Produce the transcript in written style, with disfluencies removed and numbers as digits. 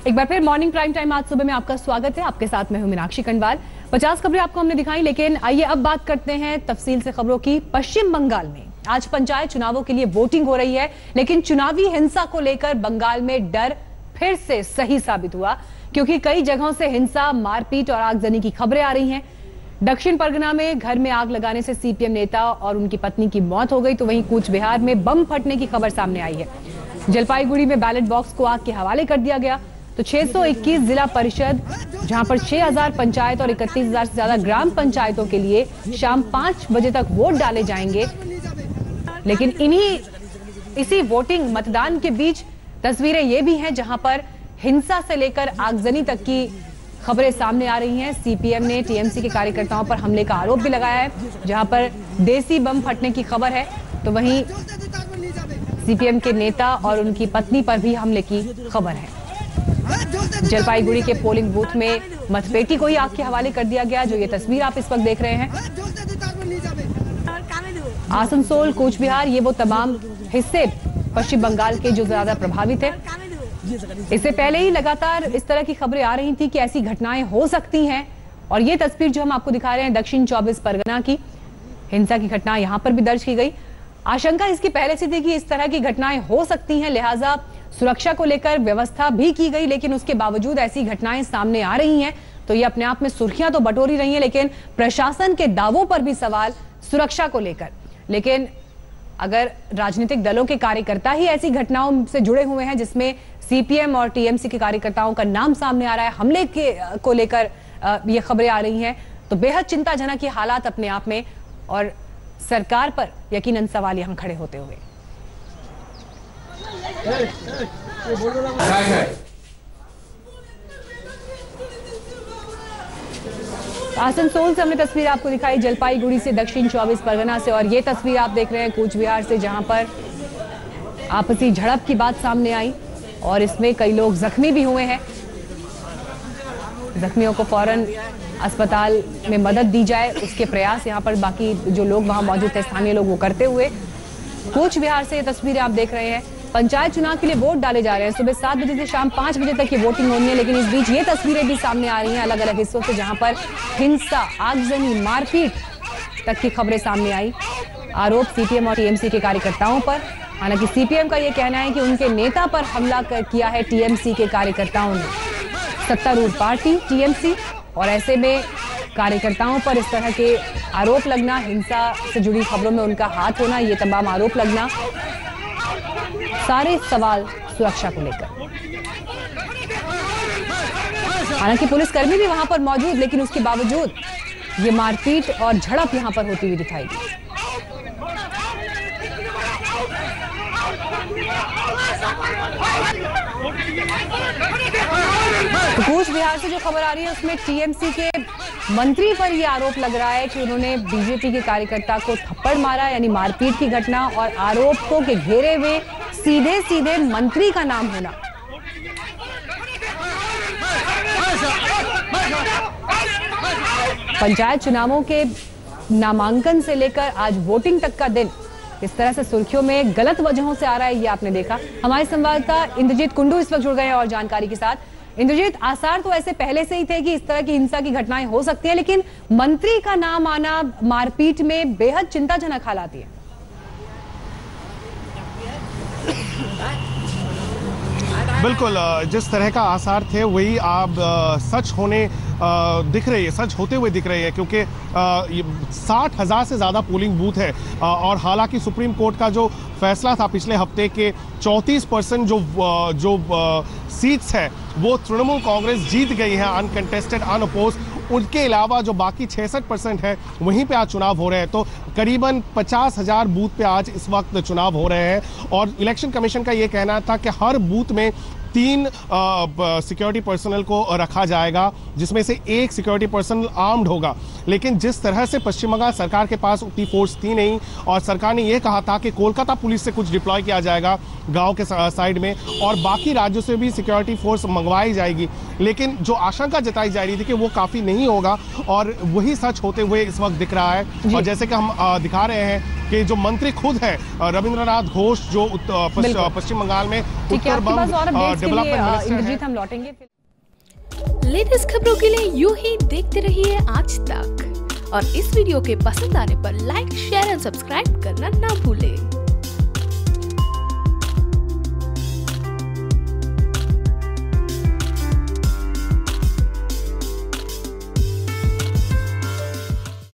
एक बार फिर morning prime time आज सुबह में आपका स्वागत है। आपके साथ मैं हूं मीनाक्षी कंडवाल। 50 खबरें आपको हमने दिखाई, लेकिन आइए अब बात करते हैं तफसील से खबरों की। पश्चिम बंगाल में आज पंचायत चुनावों के लिए वोटिंग हो रही है, लेकिन चुनावी हिंसा को लेकर बंगाल में डर फिर से सही साबित हुआ, क्योंकि कई जगहों से हिंसा, मारपीट और आगजनी की खबरें आ रही हैं। दक्षिण परगना में घर में आग लगाने से सीपीएम नेता और उनकी पत्नी की मौत हो गई, तो वहीं कूच बिहार में बम फटने की खबर सामने आई है। जलपाईगुड़ी में बैलेट बॉक्स को आग के हवाले कर दिया गया। तो 621 जिला परिषद, जहां पर 6000 पंचायत और 31,000 से ज्यादा ग्राम पंचायतों के लिए शाम 5 बजे तक वोट डाले जाएंगे। लेकिन इसी वोटिंग मतदान के बीच तस्वीरें ये भी हैं जहां पर हिंसा से लेकर आगजनी तक की खबरें सामने आ रही हैं। सीपीएम ने टीएमसी के कार्यकर्ताओं पर हमले का आरोप भी लगाया है, जहां पर देसी बम फटने की खबर है। तो वहीं सीपीएम के नेता और उनकी पत्नी पर भी हमले की खबर है। जलपाईगुड़ी के पोलिंग बूथ में मतपेटी को ही आग के हवाले कर दिया गया, जो ये तस्वीर आप इस वक्त देख रहे हैं। आसनसोल, कूच बिहार, ये वो तमाम हिस्से पश्चिम बंगाल के जो ज्यादा प्रभावित है। इससे पहले ही लगातार इस तरह की खबरें आ रही थी कि ऐसी घटनाएं हो सकती हैं, और ये तस्वीर जो हम आपको दिखा रहे हैं दक्षिण 24 परगना की, हिंसा की घटना यहां पर भी दर्ज की गई। आशंका इसकी पहले से थी कि इस तरह की घटनाएं हो सकती हैं, लिहाजा सुरक्षा को लेकर व्यवस्था भी की गई, लेकिन उसके बावजूद ऐसी घटनाएं सामने आ रही हैं। तो ये अपने आप में सुर्खियां तो बटोरी रही हैं, लेकिन प्रशासन के दावों पर भी सवाल सुरक्षा को लेकर। लेकिन अगर राजनीतिक दलों के कार्यकर्ता ही ऐसी घटनाओं से जुड़े हुए हैं जिसमें सीपीएम और टीएमसी के कार्यकर्ताओं का नाम सामने आ रहा है, हमले को लेकर ये खबरें आ रही हैं, तो बेहद चिंताजनक ये हालात अपने आप में, और सरकार पर यकीनन सवाल यहां खड़े होते हुए। आसनसोल से हमने तस्वीर आपको दिखाई, जलपाईगुड़ी से, दक्षिण 24 परगना से, और ये तस्वीर आप देख रहे हैं कूच बिहार से, जहां पर आपसी झड़प की बात सामने आई और इसमें कई लोग जख्मी भी हुए हैं। जख्मियों को फौरन अस्पताल में मदद दी जाए, उसके प्रयास यहां पर बाकी जो लोग वहां मौजूद थे, स्थानीय लोग, वो करते हुए। कूच बिहार से ये तस्वीरें आप देख रहे हैं। पंचायत चुनाव के लिए वोट डाले जा रहे हैं। सुबह 7 बजे से शाम 5 बजे तक ये वोटिंग होनी है, लेकिन इस बीच ये तस्वीरें भी सामने आ रही हैं अलग अलग हिस्सों से, जहां पर हिंसा, आगजनी, मारपीट तक की खबरें सामने आई। आरोप सीपीएम और टीएमसी के कार्यकर्ताओं पर। हालांकि सीपीएम का यह कहना है कि उनके नेता पर हमला किया है टीएमसी के कार्यकर्ताओं ने, सत्तारूढ़ पार्टी टीएमसी, और ऐसे में कार्यकर्ताओं पर इस तरह के आरोप लगना, हिंसा से जुड़ी खबरों में उनका हाथ होना, ये तमाम आरोप लगना, सारे सवाल सुरक्षा को लेकर। हालांकि पुलिसकर्मी भी वहां पर मौजूद, लेकिन उसके बावजूद ये मारपीट और झड़प यहां पर होती हुई दिखाई दी। तो कूच बिहार से जो खबर आ रही है उसमें टीएमसी के मंत्री पर यह आरोप लग रहा है कि उन्होंने बीजेपी के कार्यकर्ता को थप्पड़ मारा, यानी मारपीट की घटना, और आरोपों के घेरे में सीधे सीधे मंत्री का नाम होना। पंचायत चुनावों के नामांकन से लेकर आज वोटिंग तक का दिन इस तरह से सुर्खियों में गलत वजहों से आ रहा है, ये आपने देखा। हमारे संवाददाता इंद्रजीत कुंडू इस वक्त जुड़ गए हैं और जानकारी के साथ। इंद्रजीत, आसार तो ऐसे पहले से ही थे कि इस तरह की हिंसा की घटनाएं हो सकती हैं, लेकिन मंत्री का नाम आना मारपीट में बेहद चिंताजनक हालात है। बिल्कुल, जिस तरह का आसार थे वही आप सच होते हुए दिख रहे हैं, क्योंकि 60,000 से ज़्यादा पोलिंग बूथ है, और हालांकि सुप्रीम कोर्ट का जो फैसला था पिछले हफ्ते के 34% जो सीट्स है वो तृणमूल कांग्रेस जीत गई है, अनकंटेस्टेड, अनअपोज। उनके अलावा जो बाकी 66% है वहीं पे आज चुनाव हो रहे हैं। तो करीबन 50,000 बूथ पे आज इस वक्त चुनाव हो रहे हैं, और इलेक्शन कमीशन का ये कहना था कि हर बूथ में 3 सिक्योरिटी पर्सनल को रखा जाएगा, जिसमें से 1 सिक्योरिटी पर्सनल आर्म्ड होगा। लेकिन जिस तरह से पश्चिम बंगाल सरकार के पास उतनी फोर्स थी नहीं, और सरकार ने यह कहा था कि कोलकाता पुलिस से कुछ डिप्लॉय किया जाएगा गांव के साइड में, और बाकी राज्यों से भी सिक्योरिटी फोर्स मंगवाई जाएगी, लेकिन जो आशंका जताई जा रही थी कि वो काफ़ी नहीं होगा, और वही सच होते हुए इस वक्त दिख रहा है। और जैसे कि हम दिखा रहे हैं कि जो मंत्री खुद है रविंद्रनाथ घोष, जो पश्चिम बंगाल में उत्तर बंग डेवलपमेंट मिनिस्टर इंद्रजीत, हम लौटेंगे। लेटेस्ट खबरों के लिए यूं ही देखते रहिए आज तक, और इस वीडियो के पसंद आने पर लाइक, शेयर एंड सब्सक्राइब करना ना भूलें।